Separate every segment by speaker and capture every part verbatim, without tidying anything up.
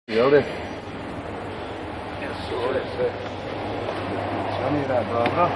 Speaker 1: I ovdje? Jesu ovdje sve. Sanira, dobro.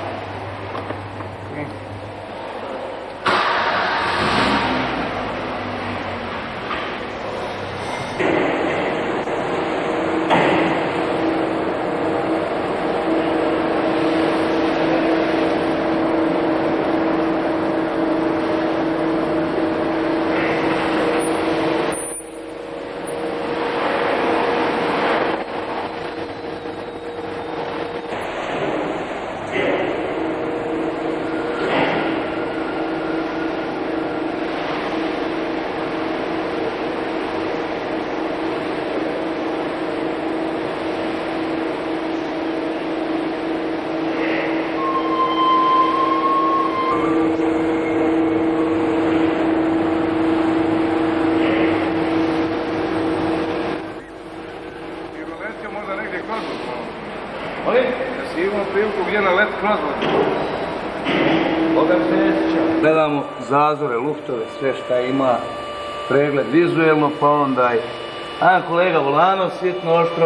Speaker 1: Gledamo zazore, luftove, sve šta ima, pregled vizuelno, pa onda i... A, kolega Volanov, svjetno oštro.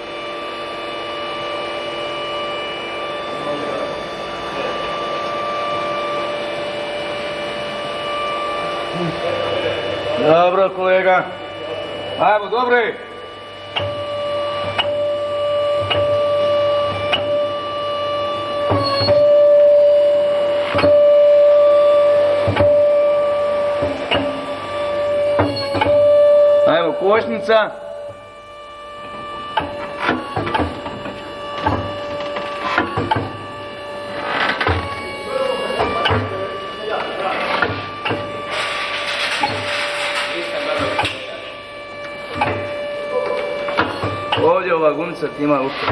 Speaker 1: Dobro, kolega. Ajmo, dobri. Ajmo, košnica. Ovdje ova gumica ti ima usta.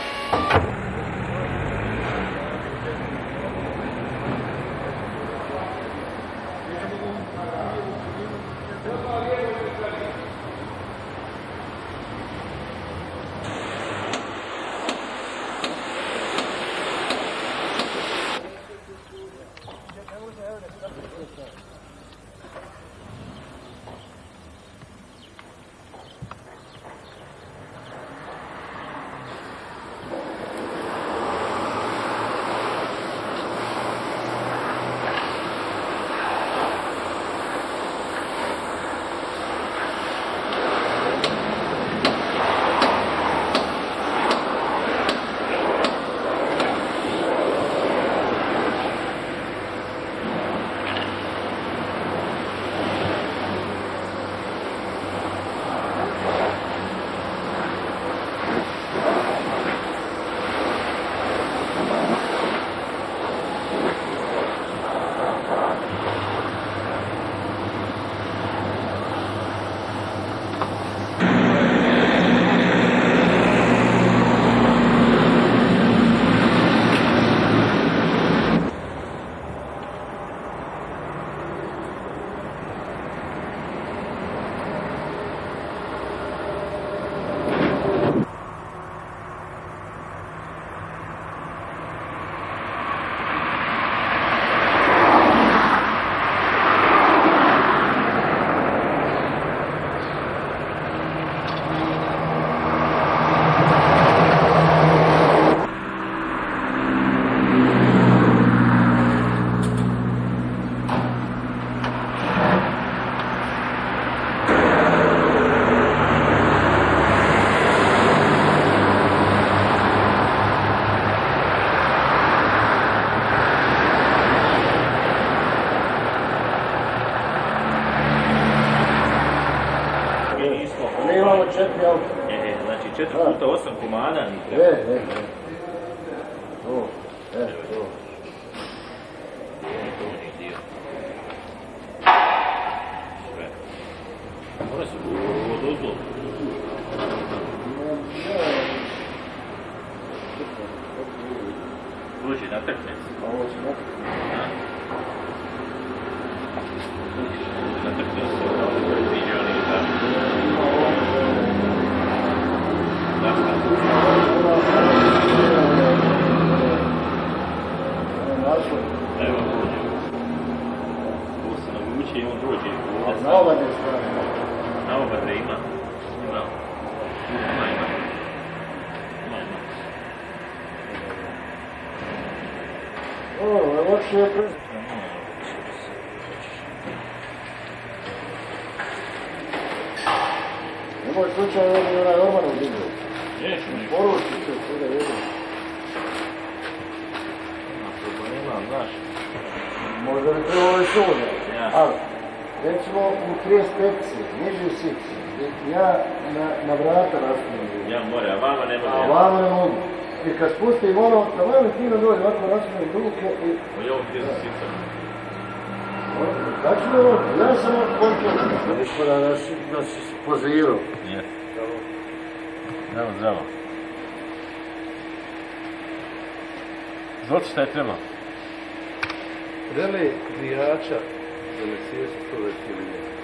Speaker 2: Četiri auta. E, znači četiri puta osam komada mi treba.
Speaker 1: E, e, e. To, e, to.
Speaker 2: To je dio. Sve. Ove su od ozdo. Dođi na trknec.
Speaker 1: A ovo će na trknec.
Speaker 2: Na trknec se ovo vidjeli da... Evo, dođe. Ovo se navuče i on dođe.
Speaker 1: Na obadne strane.
Speaker 2: Na obadne ima. Ima.
Speaker 3: otišao je prvi. Nemoj slučajno je onaj Ormanov vidio.
Speaker 2: Neću mi.
Speaker 3: Poruči se svega vidio.
Speaker 2: Nema, znaš.
Speaker 3: Možda bi trebalo ovaj sudnje.
Speaker 2: Ja.
Speaker 3: Ali, recimo u trideset petici, niži sici, ja na, na vrata raspunim.
Speaker 2: Ja more, a vama ne može.
Speaker 3: A vama ne mogu. I kad spustim ono, da vam je fino dođe, ovako raspunim ruke i...
Speaker 2: U je ovo trideset sica.
Speaker 3: Znači da ovo, ja sam od kontrola. Viš da, da, si, da si pozirao.
Speaker 2: Nije. Zdravo, zdravo. Zvolite šta je treba?
Speaker 1: Relej grijača za Mercedes sto devet ili